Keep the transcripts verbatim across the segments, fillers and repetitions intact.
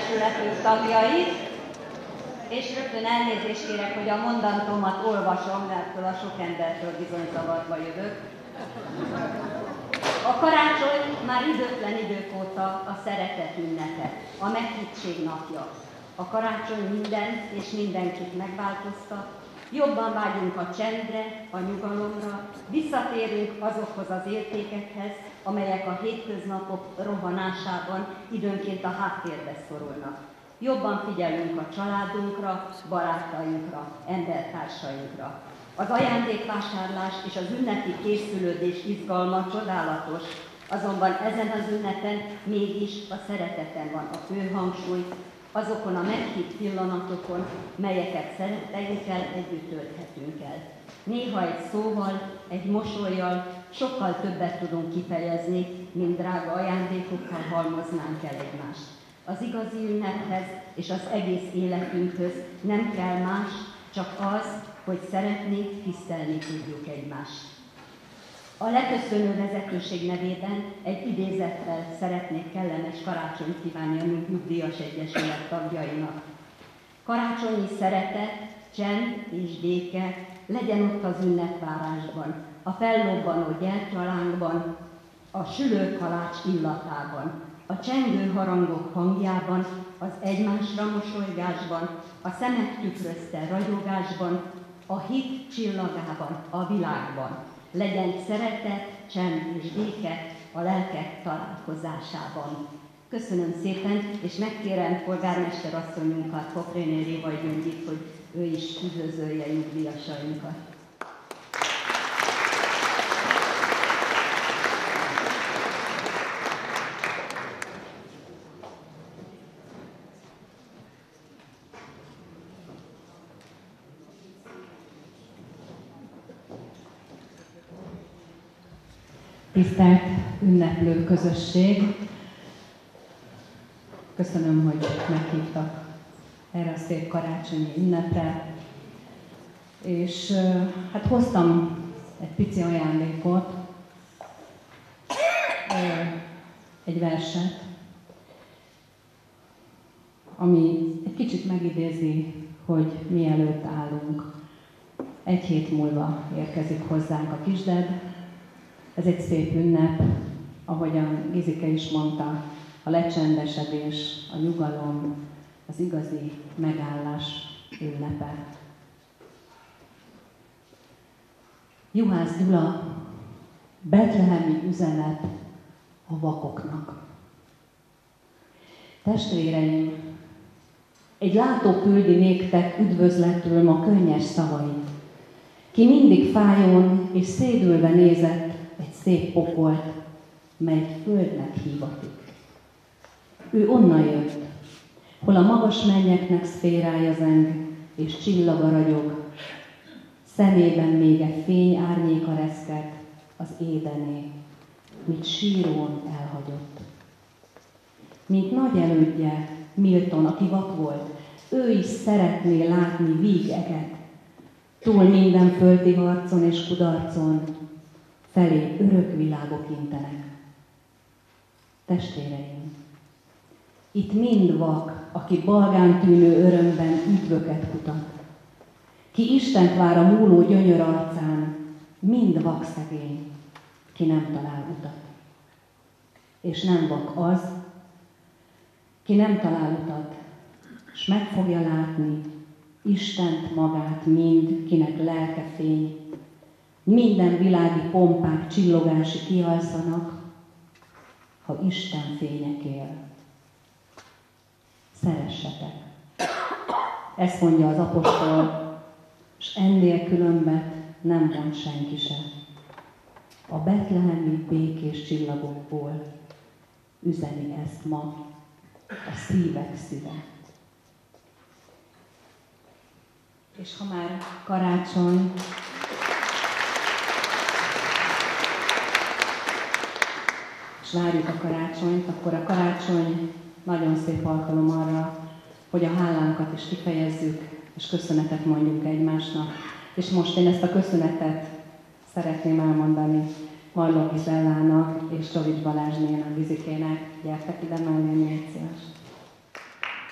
testületünk tagjait, és rögtön elnézést kérek, hogy a mondantómat olvasom, mert a sok embertől bizony zavarba jövök. A karácsony már időtlen idők óta a szeretet ünnepe, a meghittség napja. A karácsony mindent és mindenkit megváltoztat, jobban vágyunk a csendre, a nyugalomra, visszatérünk azokhoz az értékekhez, amelyek a hétköznapok rohanásában időnként a háttérbe szorulnak. Jobban figyelünk a családunkra, barátainkra, embertársainkra. Az ajándékvásárlás és az ünnepi készülődés izgalma csodálatos, azonban ezen az ünnepen mégis a szereteten van a fő hangsúly, azokon a meghitt pillanatokon, melyeket szeretteinkkel együtt tölthetünk el. Néha egy szóval, egy mosollyal sokkal többet tudunk kifejezni, mint drága ajándékokkal halmoznánk el egymást. Az igazi ünnephez és az egész életünkhöz nem kell más, csak az, hogy szeretni, tisztelni tudjuk egymást. A leköszönő vezetőség nevében egy idézettel szeretnék kellemes karácsonyt kívánni a Nyugdíjas Egyesület tagjainak. Karácsonyi szeretet, csend és béke legyen ott az ünnepvárásban, a fellobbanó gyertyalánkban, a sülő kalács illatában, a csengő harangok hangjában, az egymásra mosolygásban, a szemek tükrözte ragyogásban, a hit csillagában, a világban. Legyen szeretet, csend és béke a lelkek találkozásában. Köszönöm szépen, és megkérem polgármester asszonyunkat, Kopréné Révai Gyöngyit, hogy ő is üdvözölje nyugdíjasainkat. Tisztelt ünneplő közösség! Köszönöm, hogy meghívtak erre a szép karácsonyi ünnepre. És hát hoztam egy pici ajándékot, egy verset, ami egy kicsit megidézi, hogy mielőtt állunk. Egy hét múlva érkezik hozzánk a kisded. Ez egy szép ünnep, ahogyan Gizike is mondta, a lecsendesedés, a nyugalom, az igazi megállás ünnepe. Juhász Gyula, betlehemi üzenet a vakoknak. Testvéreim, egy látó küldi néktek üdvözletül ma könnyes szavait, ki mindig fájón és szédülve nézett egy szép pokolt, mely földnek hívatik. Ő onnan jött, hol a magas mennyeknek szférája zeng, és csillaga ragyog, szemében még egy fény árnyéka reszket az édené, mint sírón elhagyott. Mint nagy elődje, Milton, aki vak volt, ő is szeretné látni víg eget, túl minden földi harcon és kudarcon, felé örök világok intenek. Testvéreim, itt mind vak, aki balgán tűnő örömben üdvöket kutat. Ki Istent vár a múló gyönyör arcán, mind vak szegény, ki nem talál utat. És nem vak az, ki nem talál utat, s meg fogja látni Istent magát mind, kinek lelke fény, minden világi pompák csillogási kialszanak, ha Isten fények él. Szeressetek! Ezt mondja az apostol, s ennél különbet nem mond senki se. A betlehemi békés csillagokból üzeni ezt ma a szívek szíve. És ha már karácsony, és várjuk a karácsonyt, akkor a karácsony nagyon szép alkalom arra, hogy a hálánkat is kifejezzük, és köszönetet mondjunk egymásnak. És most én ezt a köszönetet szeretném elmondani Marló Gizellának és Csovics Balázsnénak, Gizikének. Gyertek ide mellé, légy szíves.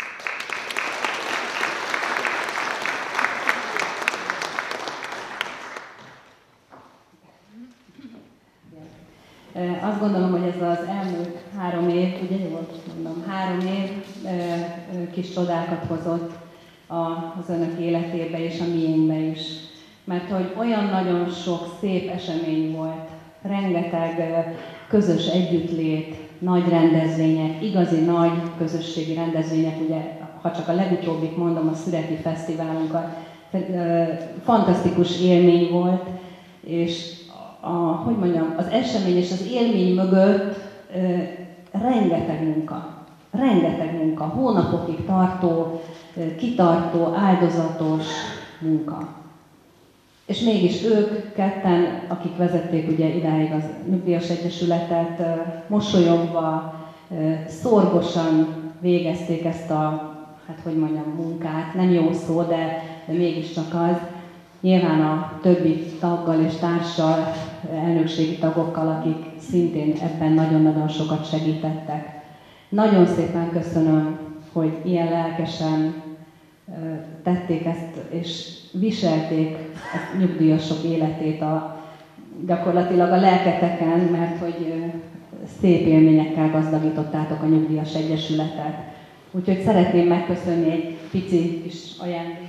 azt gondolom, hogy ez az elmúlt három év, ugye jól mondom, három év kis csodákat hozott az önök életébe és a miénkbe is. Mert hogy olyan nagyon sok szép esemény volt, rengeteg közös együttlét, nagy rendezvények, igazi nagy közösségi rendezvények, ugye, ha csak a legutóbbit mondom, a Szüreti Fesztiválunkat, fantasztikus élmény volt, és a, hogy mondjam, az esemény és az élmény mögött e, rengeteg munka, rengeteg munka, hónapokig tartó, e, kitartó, áldozatos munka. És mégis ők ketten, akik vezették ugye idáig az Nyugdíjas Egyesületet, e, mosolyogva, e, szorgosan végezték ezt a, hát hogy mondjam, munkát, nem jó szó, de, de mégiscsak az. Nyilván a többi taggal és társal, elnökségi tagokkal, akik szintén ebben nagyon-nagyon sokat segítettek. Nagyon szépen köszönöm, hogy ilyen lelkesen tették ezt, és viselték a nyugdíjasok életét a, gyakorlatilag a lelketeken, mert hogy szép élményekkel gazdagítottátok a Nyugdíjas Egyesületet. Úgyhogy szeretném megköszönni egy pici kis ajándékot.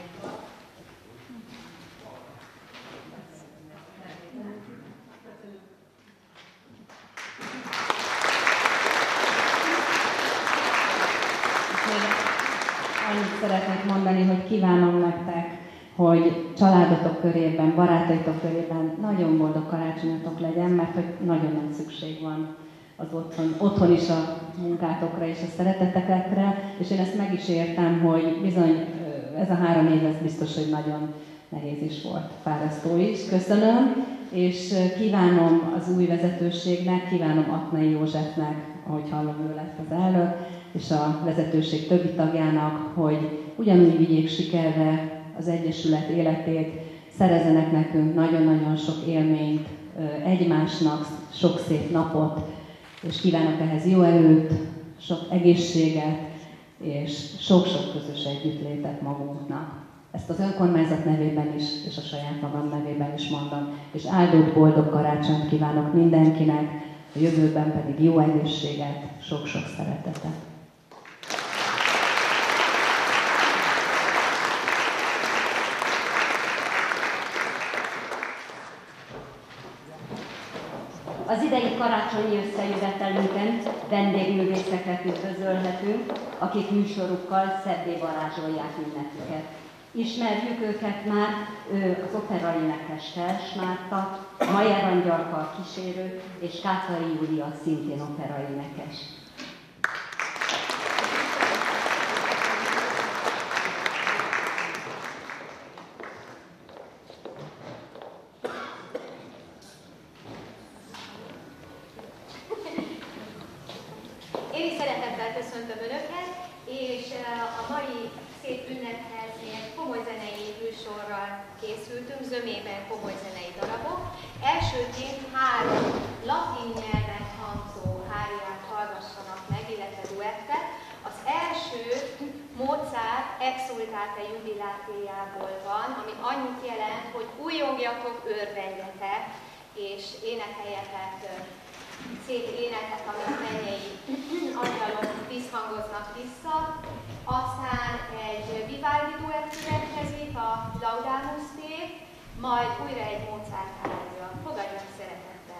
Annyit szeretnék mondani, hogy kívánom nektek, hogy családotok körében, barátaitok körében nagyon boldog karácsonyatok legyen, mert hogy nagyon nagy szükség van az otthon, otthon is a munkátokra és a szeretetekre, és én ezt meg is értem, hogy bizony ez a három év ez biztos, hogy nagyon nehéz is volt, fárasztó is. Köszönöm, és kívánom az új vezetőségnek, kívánom Aknai Józsefnek, ahogy hallom, ő lett az elnök, és a vezetőség többi tagjának, hogy ugyanúgy vigyék sikerre az Egyesület életét, szerezenek nekünk nagyon-nagyon sok élményt, egymásnak sok szép napot, és kívánok ehhez jó erőt, sok egészséget, és sok-sok közös együttlétet magunknak. Ezt az önkormányzat nevében is, és a saját magam nevében is mondom, és áldott boldog karácsonyt kívánok mindenkinek, a jövőben pedig jó egészséget, sok-sok szeretetet. Az idei karácsonyi összejövetelünkön vendégművészeket üdvözölhetünk, akik műsorukkal szebbé varázsolják ünnepüket. Ismerjük őket már, az operaénekes Kers Márta, Majer Angyalka a kísérő, és Kátai Júlia szintén operaénekes. Én is szeretettel köszöntöm Önöket, és a mai szép ünnephez egy komoly zenei műsorral készültünk, zömében komoly zenei darabok. Elsőként három latin nyelven hangzó áriát hallgassanak meg, illetve duettet. Az első Mozart Exsultate jubilátéjából van, ami annyit jelent, hogy újongjatok, örvendjetek, és énekeljetek szép éneket, amit mennyei angyalok visszhangoznak vissza. Aztán egy Vivaldi duett következik, a Laudamus Te, majd újra egy Mozart ária. Fogadjanak szeretettel!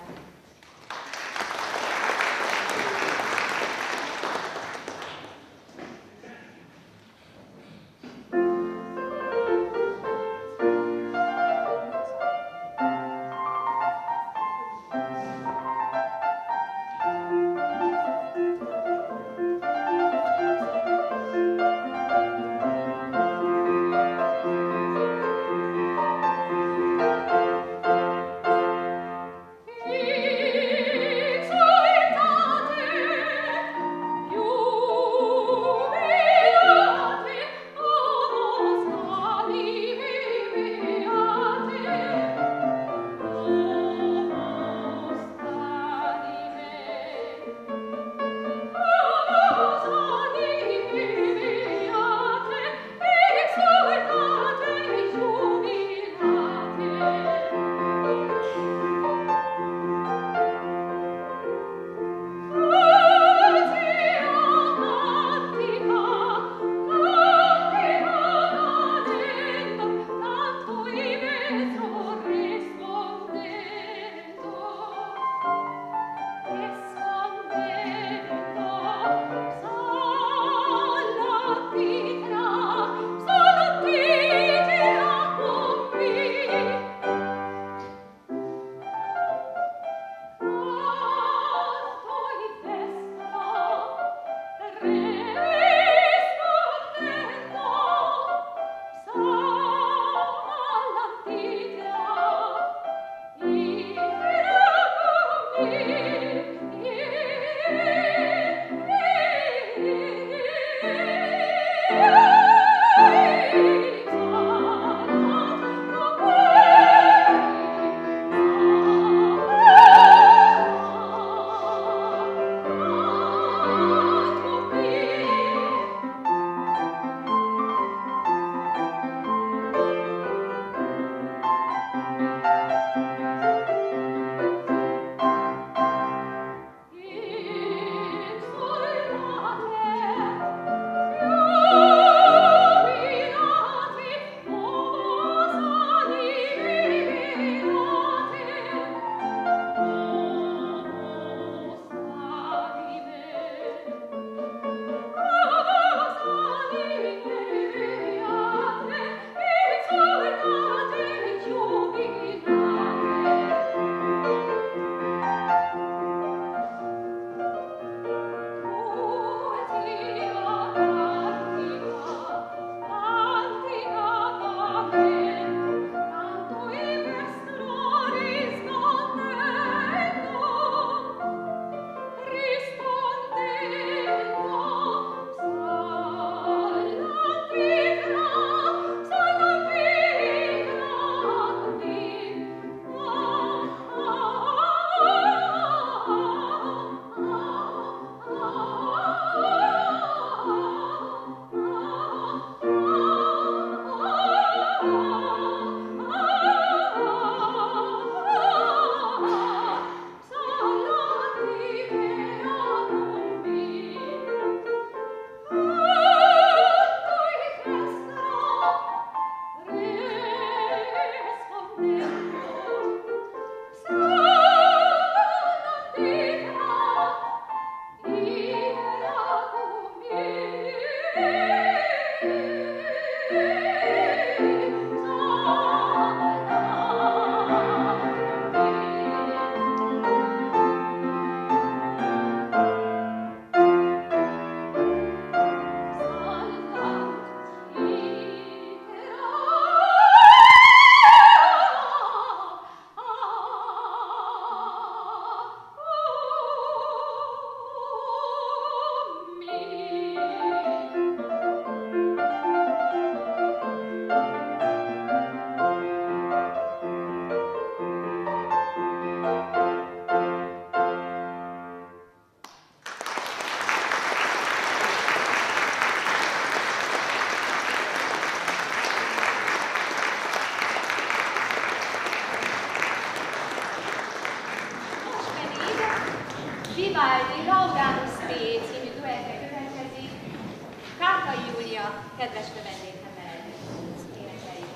Vivaldi Laudamus Dei című duettje következik. Kátai Júlia kedves vendégemmel együtt énekeljük.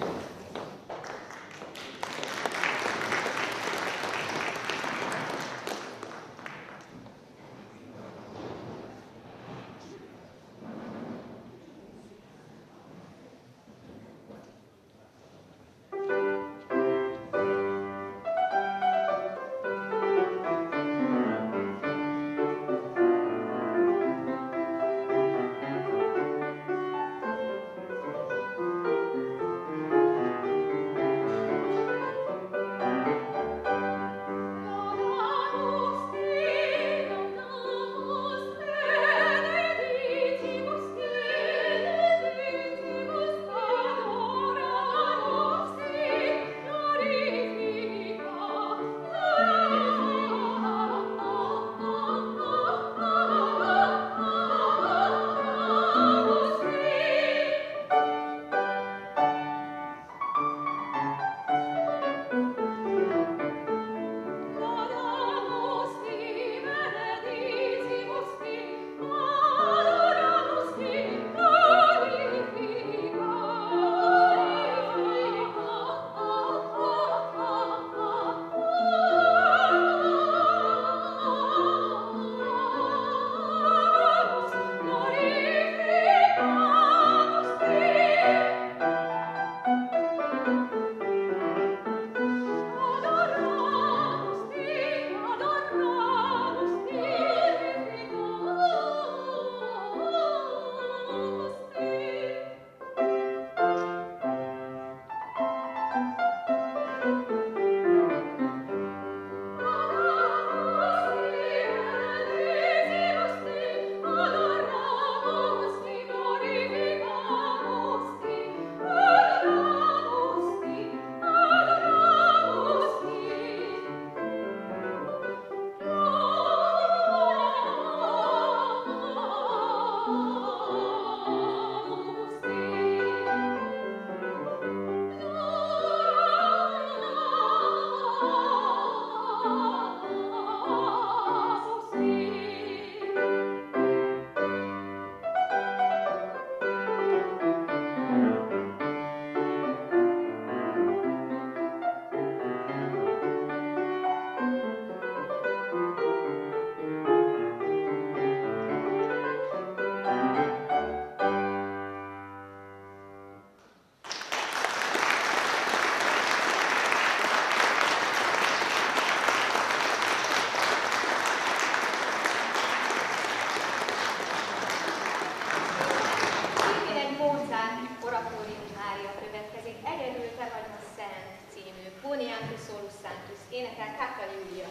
Énekel Kátai Júlia.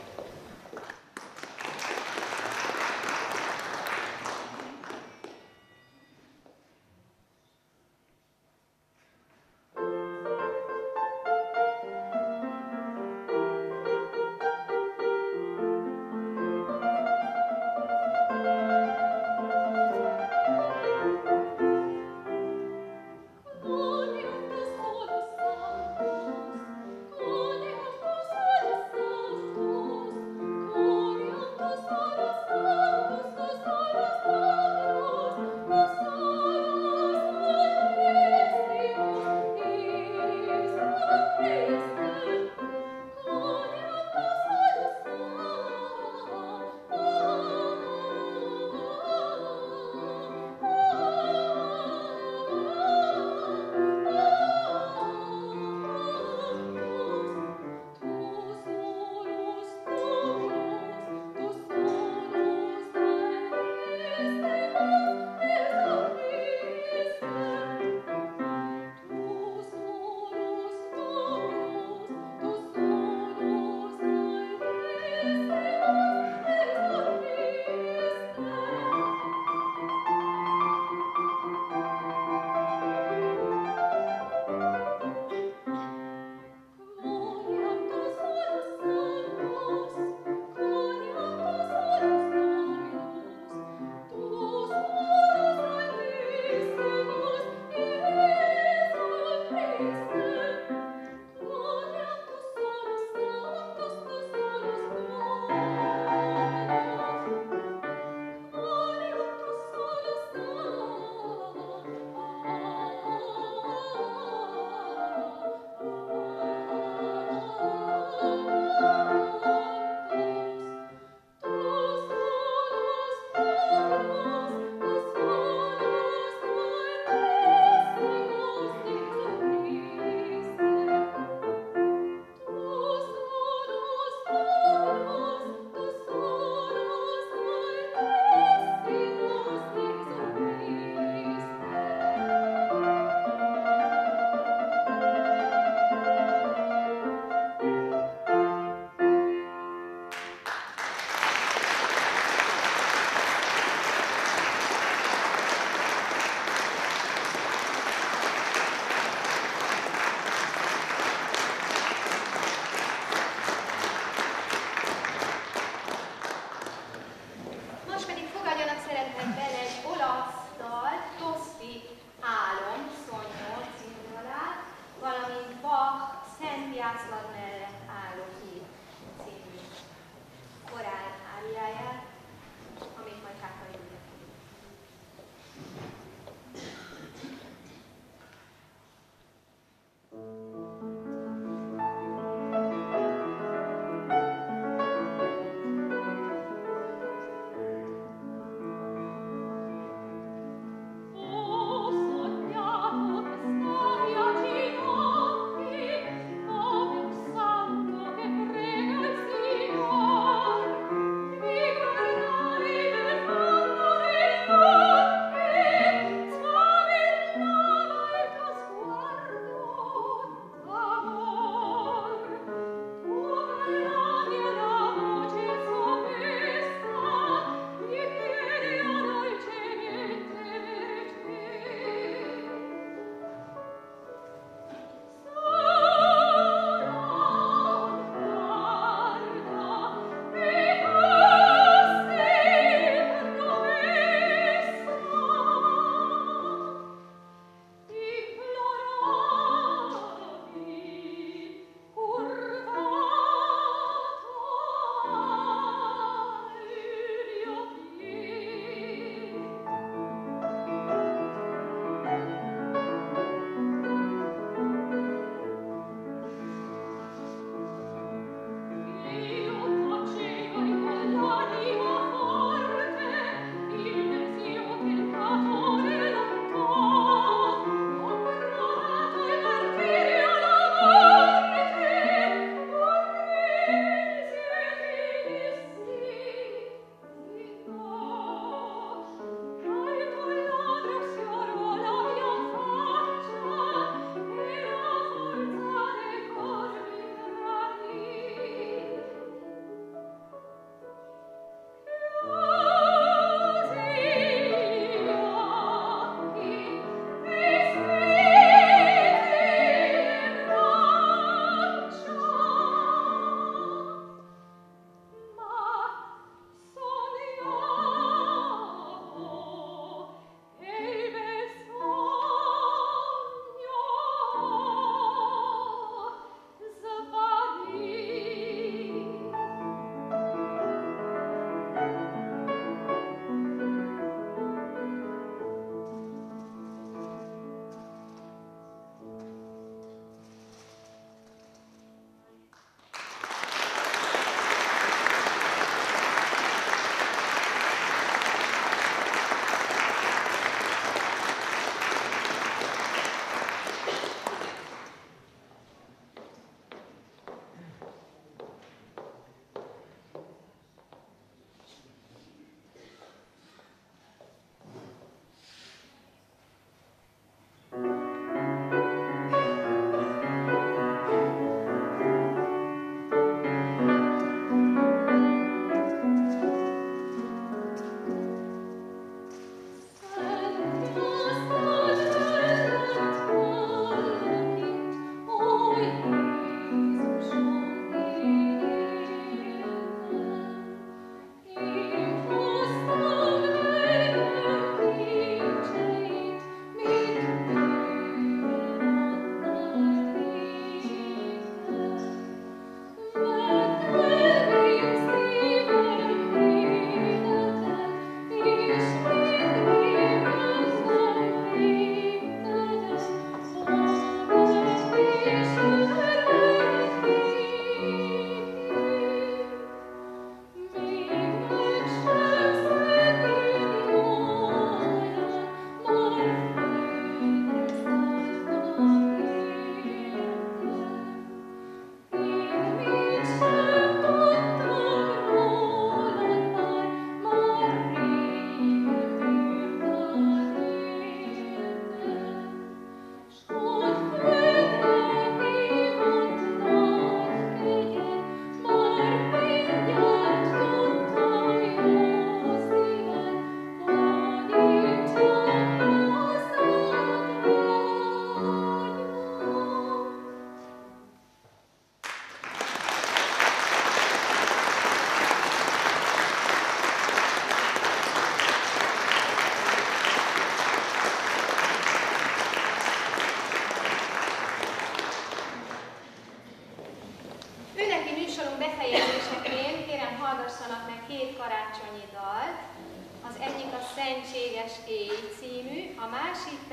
Oh,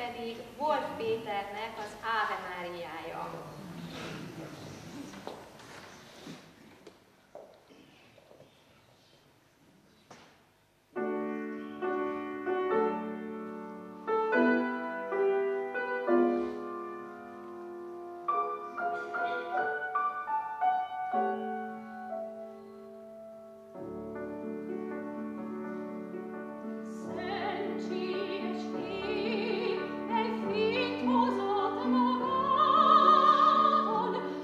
pedig Wolf Péternek az Áve Máriája. Hozott magában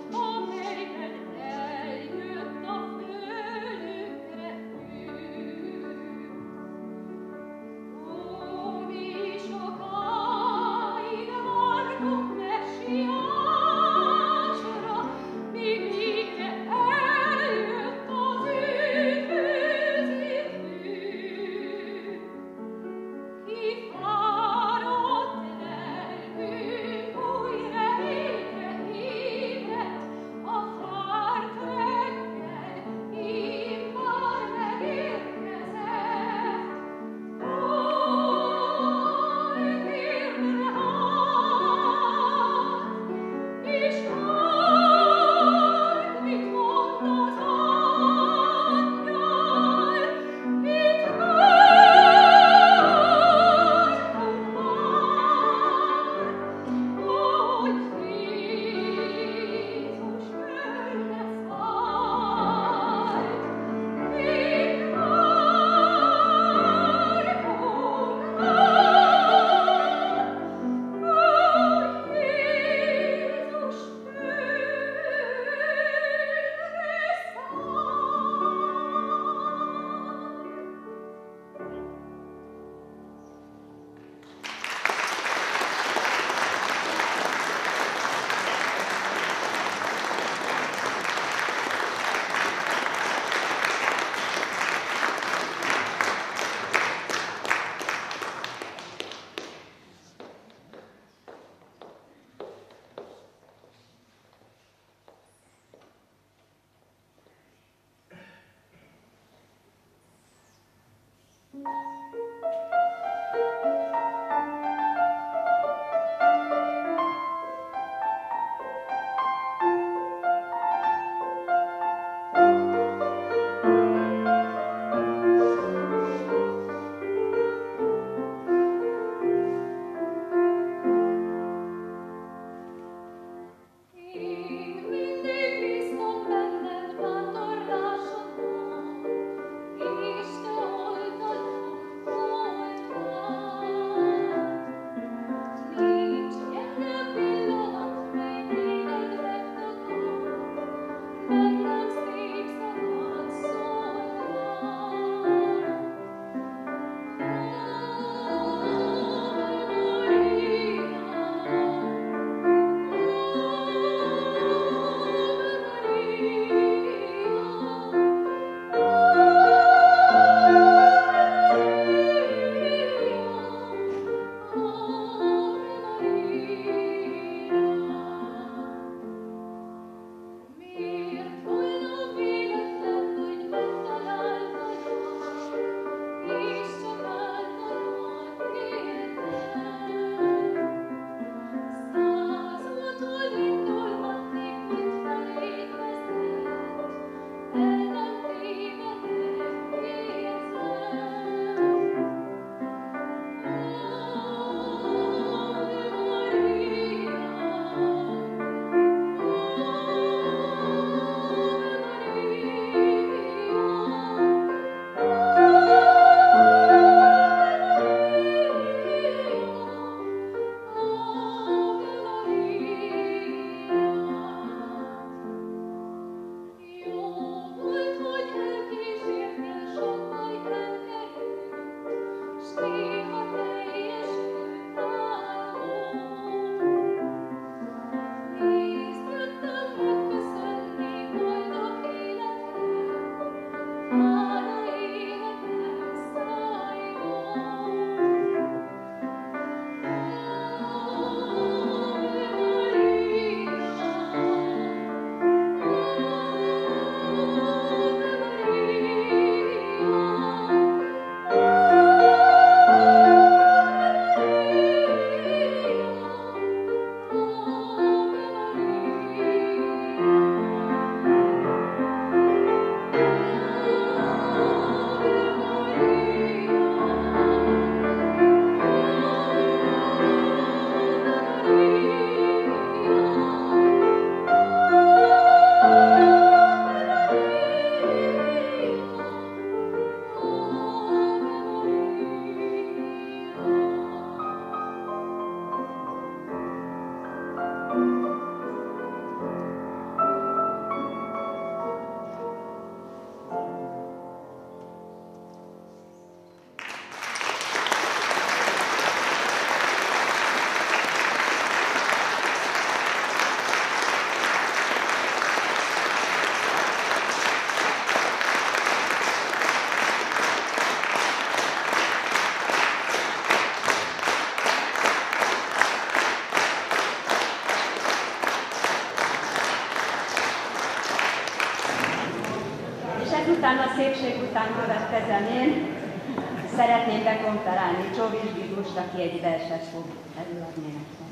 Ezután a szépség után következem én. Szeretném bekonferálni Csovics Giglust, aki egy verset fog előadni nektek.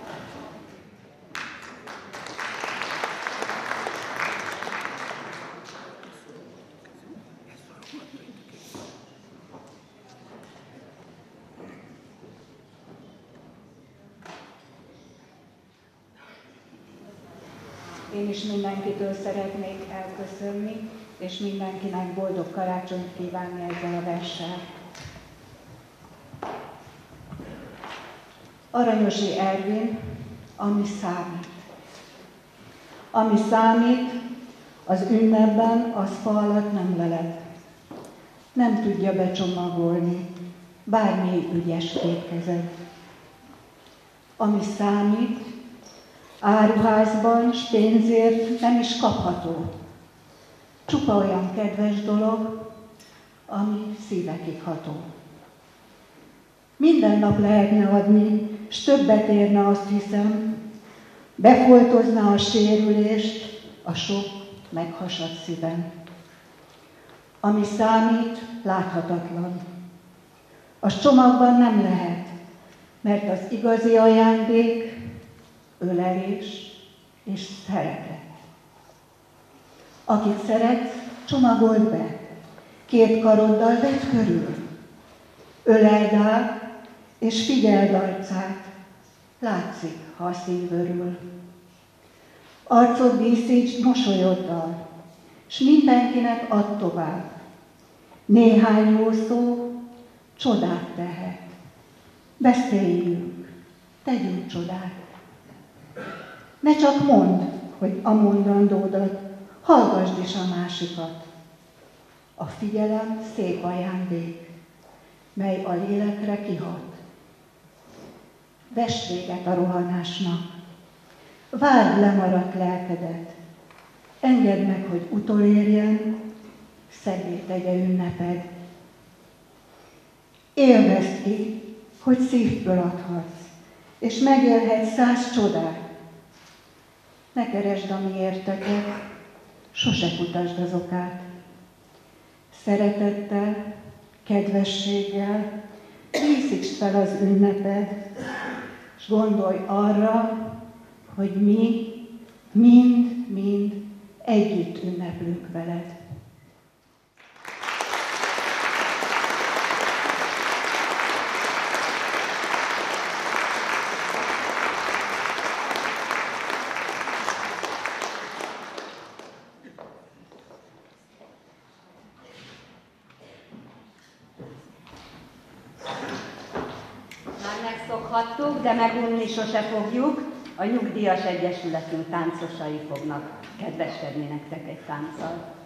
Én is mindenkitől szeretnék elköszönni, és mindenkinek boldog karácsonyt kívánni ezzel a verssel. Aranyosi Ervin, ami számít. Ami számít, az ünnepben az fa alatt nem leled. Nem tudja becsomagolni, bármi ügyes kétkezed. Ami számít, áruházban s pénzért nem is kapható. Csupa olyan kedves dolog, ami szívekig ható. Minden nap lehetne adni, s többet érne, azt hiszem, befoltozna a sérülést a sok meghasadt szívem. Ami számít, láthatatlan. Az csomagban nem lehet, mert az igazi ajándék ölelés és szeretet. Akit szeretsz, csomagold be, két karoddal vedd körül. Öleld át, és figyeld arcát, látszik, ha a szív örül. Arcod díszítsd mosolyoddal, s mindenkinek add tovább. Néhány jó szó csodát tehet. Beszéljünk, tegyünk csodát. Ne csak mondd, hogy a mondandódat, hallgasd is a másikat. A figyelem szép ajándék, mely a lélekre kihat. Vess véget a rohanásnak, várd lemaradt lelkedet, engedd meg, hogy utolérjen, szebbé tegye ünneped. Élvezd ki, hogy szívből adhatsz, és megélhetsz száz csodát. Ne keresd a miérteket, sose kutasd az okát. Szeretettel, kedvességgel díszítsd fel az ünneped, és gondolj arra, hogy mi mind-mind együtt ünneplünk veled. Megszokhattuk, de megunni sose fogjuk. A Nyugdíjas Egyesületünk táncosai fognak kedveskedni nektek egy tánccal.